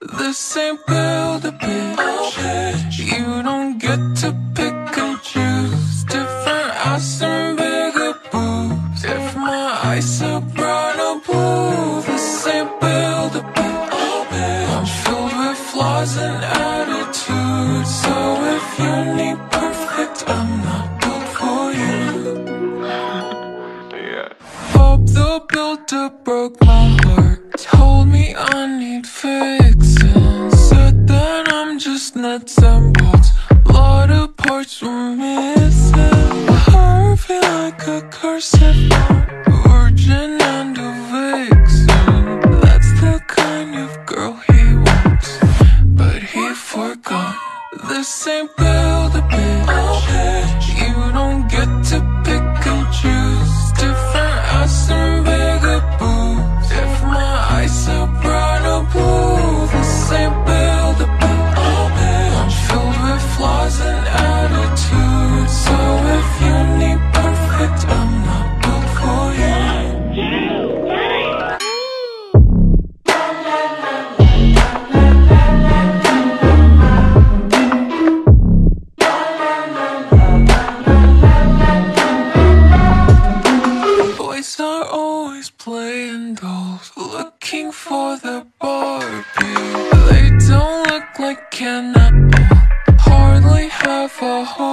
This ain't build a bitch. You don't get to pick and choose. Different ass and bigger boobs. If my eyes are brown or blue, this ain't build a bitch. I'm filled with flaws and attitudes. So if you need perfect, I'm not built for you. Bob the Builder broke my heart. Told me I need fixing. Said that I'm just nuts and bolts. A lot of parts were missing. Heart feel like a curse if I'm a virgin and a vixen. That's the kind of girl he wants, but he forgot. This ain't build a bitch. You don't get to pick and choose. Different ass and bigger boobs. If my eyes are brown or blue, this ain't build a bitch. I'm filled with flaws and attitudes. So if you need perfect, I'm not built for you. Boys are always playing dolls, looking for the Barbie. They don't look like Ken at all, hardly have a heart.